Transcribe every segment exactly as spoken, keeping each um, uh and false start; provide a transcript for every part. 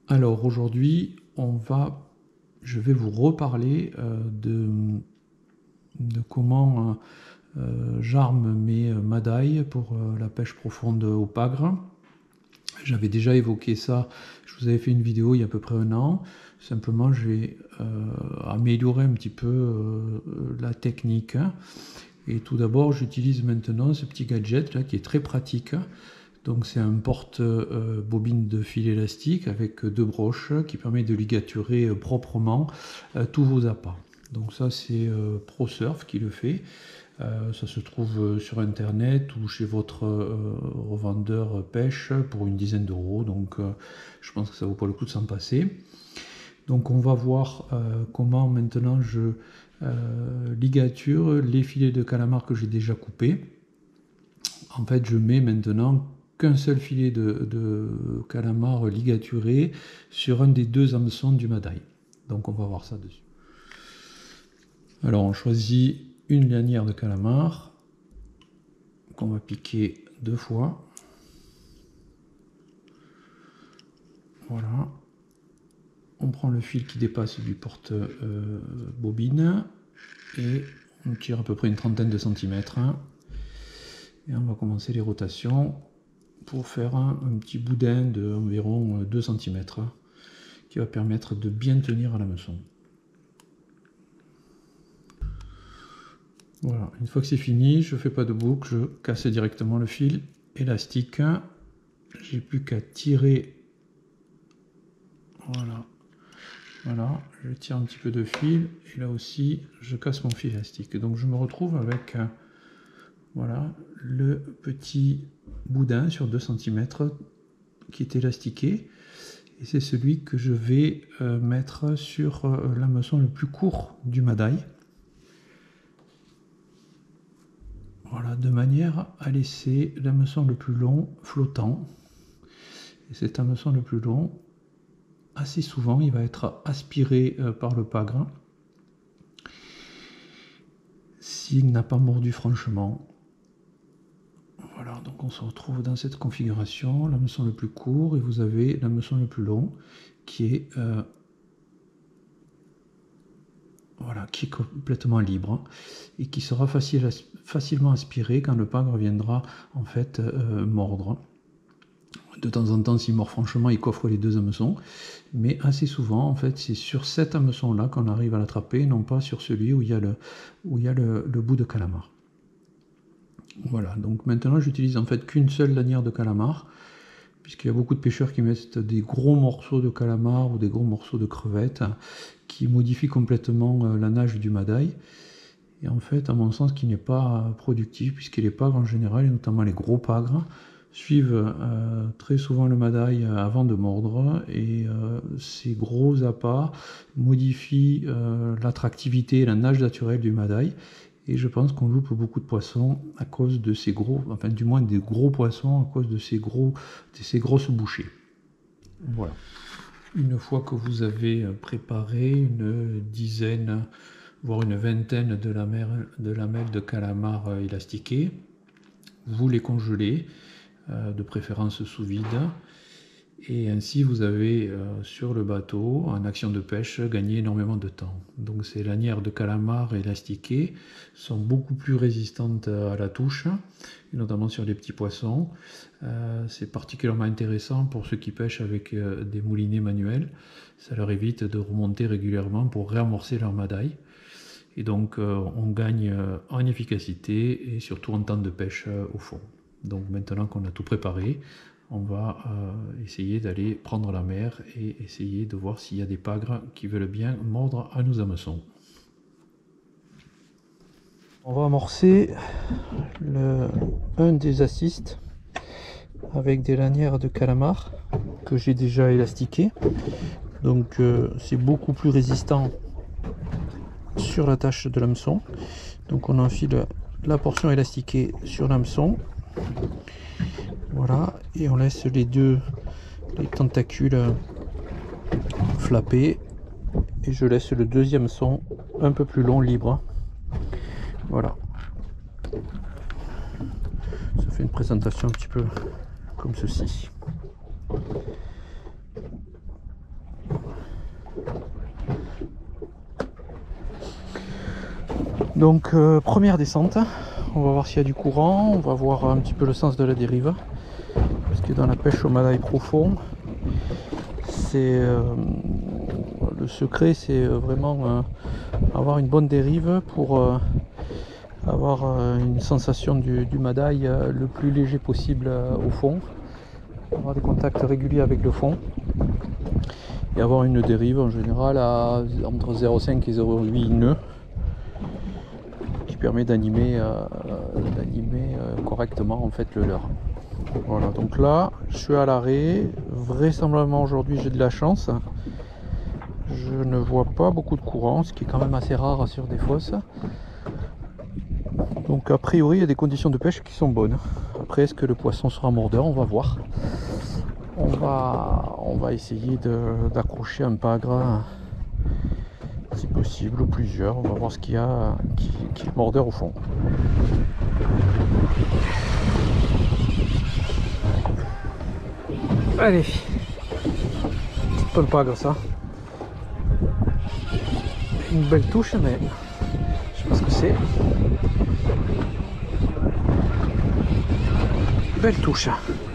Alors aujourd'hui, on va, je vais vous reparler euh, de, de comment euh, j'arme mes madailles pour euh, la pêche profonde au pagre. J'avais déjà évoqué ça, je vous avais fait une vidéo il y a à peu près un an. Simplement, j'ai euh, amélioré un petit peu euh, la technique. Et tout d'abord, j'utilise maintenant ce petit gadget là qui est très pratique. Donc c'est un porte-bobine euh, de fil élastique avec deux broches qui permet de ligaturer euh, proprement euh, tous vos appâts. Donc ça c'est euh, ProSurf qui le fait. Euh, ça se trouve sur internet ou chez votre euh, revendeur pêche pour une dizaine d'euros. Donc euh, je pense que ça vaut pas le coup de s'en passer. Donc on va voir euh, comment maintenant je euh, ligature les filets de calamar que j'ai déjà coupés. En fait je mets maintenant qu'un seul filet de, de calamar ligaturé sur un des deux hameçons du madaille. Donc on va voir ça dessus. Alors on choisit une lanière de calamar qu'on va piquer deux fois. Voilà. On prend le fil qui dépasse du porte-bobine et on tire à peu près une trentaine de centimètres. Et on va commencer les rotations pour faire un, un petit boudin de environ deux centimètres qui va permettre de bien tenir à l'hameçon. Voilà, une fois que c'est fini, je ne fais pas de boucle, je casse directement le fil élastique. J'ai plus qu'à tirer. Voilà. Voilà, je tire un petit peu de fil et là aussi je casse mon fil élastique. Donc je me retrouve avec euh, voilà, le petit boudin sur deux centimètres qui est élastiqué. Et c'est celui que je vais euh, mettre sur euh, l'hameçon le plus court du madaille. Voilà, de manière à laisser l'hameçon le plus long flottant. Et cet hameçon le plus long, assez souvent, il va être aspiré euh, par le pagre s'il n'a pas mordu franchement. Voilà, donc on se retrouve dans cette configuration, l'hameçon le plus court et vous avez l'hameçon le plus long qui est, euh, voilà, qui est complètement libre et qui sera facile, facilement aspiré quand le pagre viendra en fait euh, mordre. De temps en temps, s'il mord franchement, il coffre les deux hameçons. Mais assez souvent, en fait, c'est sur cet hameçon-là qu'on arrive à l'attraper, non pas sur celui où il y a le, où il y a le, le bout de calamar. Voilà, donc maintenant, j'utilise en fait qu'une seule lanière de calamar, puisqu'il y a beaucoup de pêcheurs qui mettent des gros morceaux de calamar ou des gros morceaux de crevettes, qui modifient complètement la nage du madaille. Et en fait, à mon sens, qui n'est pas productif, puisque les pagres en général, et notamment les gros pagres, suivent euh, très souvent le madaille avant de mordre et euh, ces gros appâts modifient euh, l'attractivité et la nage naturelle du madaille et je pense qu'on loupe beaucoup de poissons à cause de ces gros, enfin du moins des gros poissons à cause de ces, gros, de ces grosses bouchées. Voilà. Une fois que vous avez préparé une dizaine voire une vingtaine de lamelles de, lamelles de calamar élastiquées, vous les congelez de préférence sous vide, et ainsi vous avez euh, sur le bateau, en action de pêche, gagné énormément de temps. Donc ces lanières de calamar élastiquées sont beaucoup plus résistantes à la touche, et notamment sur les petits poissons. Euh, c'est particulièrement intéressant pour ceux qui pêchent avec euh, des moulinets manuels. Ça leur évite de remonter régulièrement pour réamorcer leur madaille. Et donc euh, on gagne euh, en efficacité et surtout en temps de pêche euh, au fond. Donc maintenant qu'on a tout préparé, on va euh, essayer d'aller prendre la mer et essayer de voir s'il y a des pagres qui veulent bien mordre à nos hameçons. On va amorcer le, un des assists avec des lanières de calamar que j'ai déjà élastiquées. Donc euh, c'est beaucoup plus résistant sur l'attache de l'hameçon. Donc on enfile la portion élastiquée sur l'hameçon. Voilà, et on laisse les deux les tentacules flapper et je laisse le deuxième son un peu plus long libre. Voilà, ça fait une présentation un petit peu comme ceci. Donc euh, première descente, on va voir s'il y a du courant, on va voir un petit peu le sens de la dérive, parce que dans la pêche au madaille profond, c'est euh, le secret, c'est vraiment euh, avoir une bonne dérive pour euh, avoir euh, une sensation du, du madaille euh, le plus léger possible euh, au fond, avoir des contacts réguliers avec le fond et avoir une dérive en général à entre zéro virgule cinq et zéro virgule huit nœuds, qui permet d'animer euh, d'animer euh, correctement en fait le leurre. Voilà, donc là je suis à l'arrêt, vraisemblablement aujourd'hui j'ai de la chance, je ne vois pas beaucoup de courant, ce qui est quand même assez rare sur des fosses. Donc a priori il y a des conditions de pêche qui sont bonnes. Après, est-ce que le poisson sera mordeur? On va voir. On va, on va essayer d'accrocher un pagre, si possible, ou plusieurs. On va voir ce qu'il y a qui, qui est mordeur au fond. Allez, c'est pas le pagre ça. Une belle touche, mais je sais pas ce que c'est. Belle touche.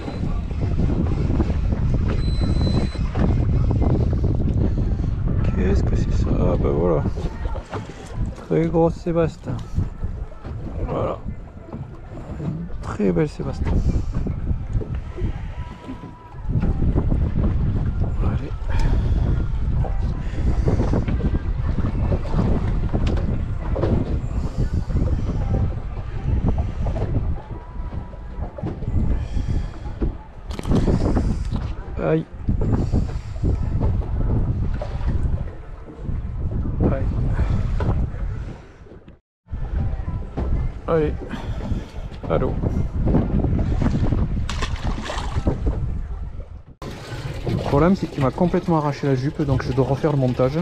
Qu'est-ce que c'est ça? Ah ben voilà. Très grosse Sébastien. Voilà. Une très belle Sébastien. Allez. Aïe. Aïe. Allez. Allô. Le problème c'est qu'il m'a complètement arraché la jupe, donc je dois refaire le montage.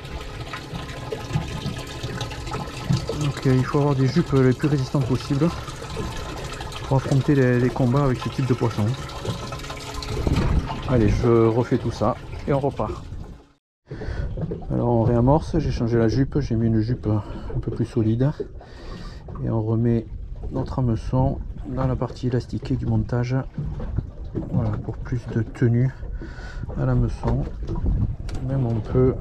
Donc euh, il faut avoir des jupes les plus résistantes possibles pour affronter les, les combats avec ce type de poisson. Allez, je refais tout ça et on repart. Alors on réamorce, j'ai changé la jupe, j'ai mis une jupe un peu plus solide. Et on remet notre hameçon dans la partie élastiquée du montage. Voilà, pour plus de tenue à l'hameçon. Même on peut...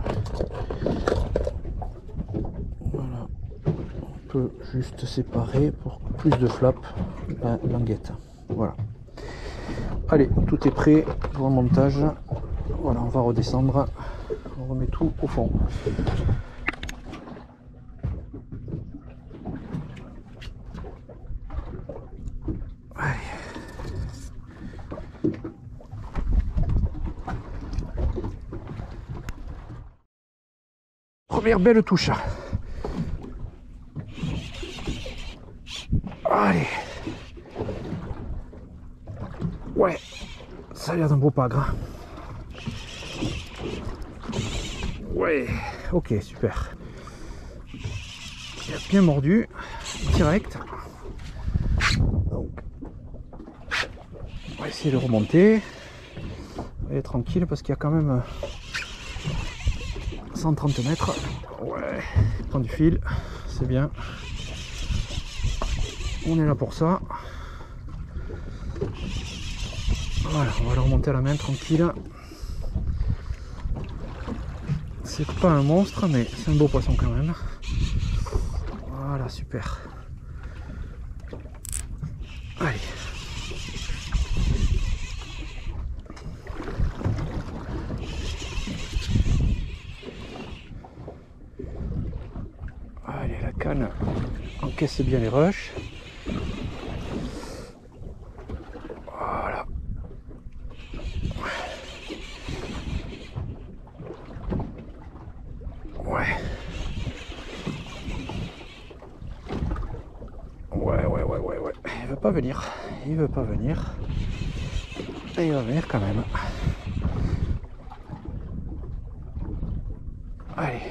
Voilà, on peut juste séparer pour plus de flap la languette. Voilà. Allez, tout est prêt pour le montage. Voilà, on va redescendre. On remet tout au fond. Allez. Première belle touche. Allez. Ouais, ça a l'air d'un beau pagre. Ouais, ok, super. Il a bien mordu, direct. Donc, on va essayer de remonter. Allez, tranquille, parce qu'il y a quand même cent trente mètres. Ouais, il prend du fil, c'est bien. On est là pour ça. Voilà, on va le remonter à la main tranquille. C'est pas un monstre, mais c'est un beau poisson quand même. Voilà, super. Allez. Allez, la canne encaisse bien les rushs. Voilà. Ouais. Ouais, ouais, ouais, ouais, ouais. Il veut pas venir. Il veut pas venir. Et il va venir quand même. Allez.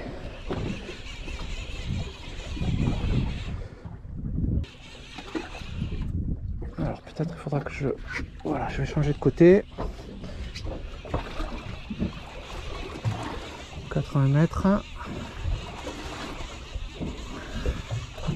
Alors peut-être il faudra que je... Voilà, je vais changer de côté. quatre-vingts mètres.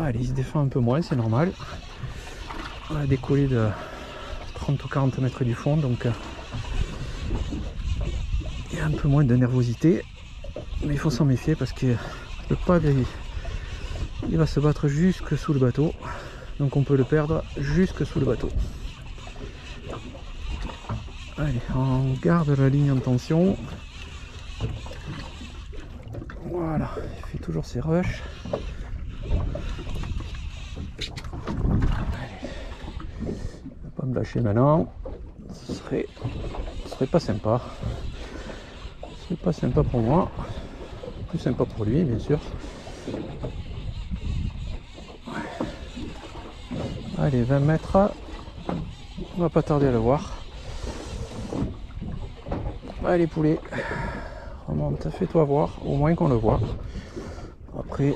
Allez, il se défend un peu moins, c'est normal. On a décollé de trente ou quarante mètres du fond, donc euh, il y a un peu moins de nervosité. Mais il faut s'en méfier parce que le pagre, il, il va se battre jusque sous le bateau. Donc on peut le perdre jusque sous le bateau. Allez, on garde la ligne en tension. Voilà, il fait toujours ses rushs. Allez. Il ne va pas me lâcher maintenant. Ce serait, ce serait pas sympa. Ce serait pas sympa pour moi. Plus sympa pour lui, bien sûr. Allez, vingt mètres. On va pas tarder à le voir. Allez poulet, remonte, fais-toi voir, au moins qu'on le voit. Après,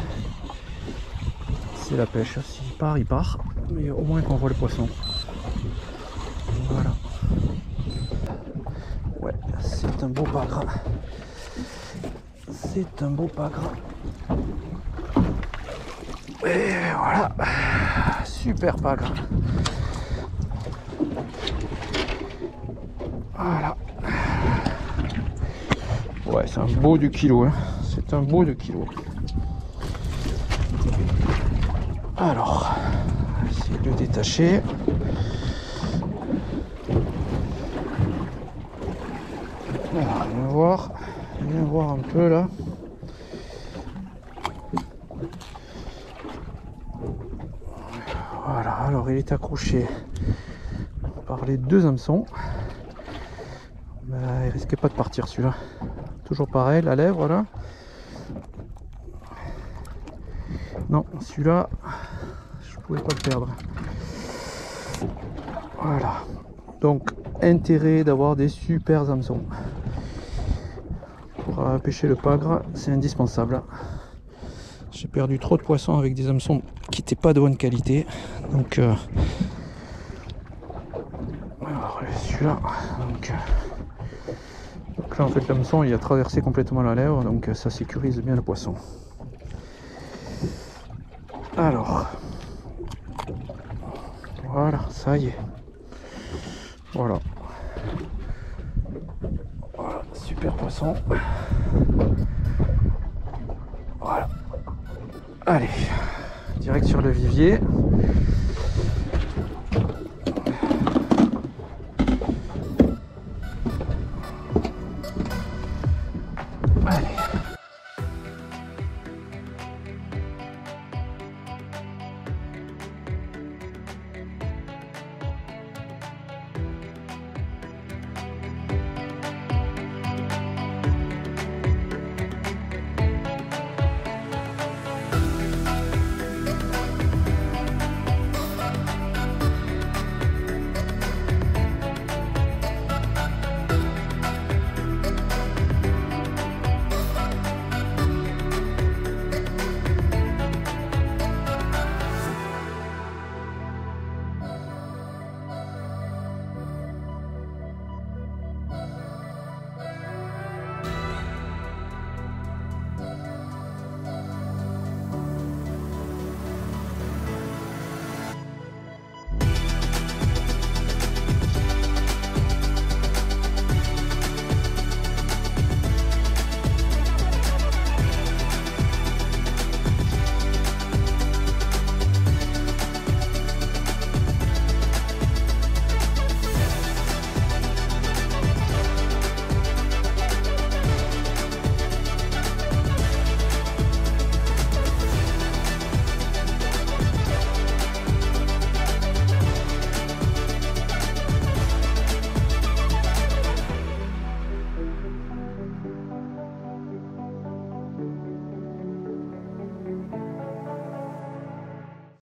c'est la pêche, s'il part, il part, mais au moins qu'on voit le poisson. Voilà. Ouais, c'est un beau pagre. C'est un beau pagre. Et voilà, super pagre. Voilà. Ouais, c'est un beau du kilo, hein. C'est un beau du kilo. Alors, on va essayer de le détacher. Alors, viens voir, viens voir un peu là. Voilà, alors il est accroché par les deux hameçons. Ben, il risquait pas de partir celui-là. Toujours pareil, la lèvre là. Non, celui-là, je pouvais pas le perdre. Voilà. Donc, intérêt d'avoir des super hameçons. Pour euh, pêcher le pagre, c'est indispensable. J'ai perdu trop de poissons avec des hameçons qui n'étaient pas de bonne qualité. Donc, euh, alors celui-là, donc, donc là en fait l'hameçon il a traversé complètement la lèvre, donc ça sécurise bien le poisson. Alors, voilà, ça y est. Voilà. Voilà, super poisson. Voilà. Allez, direct sur le vivier.